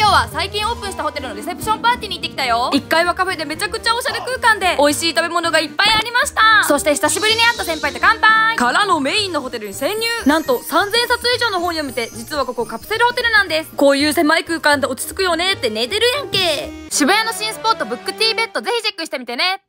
今日は最近オープンしたホテルのレセプションパーティーに行ってきたよ。1階はカフェでめちゃくちゃおしゃれ空間で美味しい食べ物がいっぱいありました。そして久しぶりに会った先輩と乾杯からのメインのホテルに潜入。なんと3000冊以上の本読めて、実はここカプセルホテルなんです。こういう狭い空間で落ち着くよねって寝てるやんけ。渋谷の新スポットブックティーベッドぜひチェックしてみてね。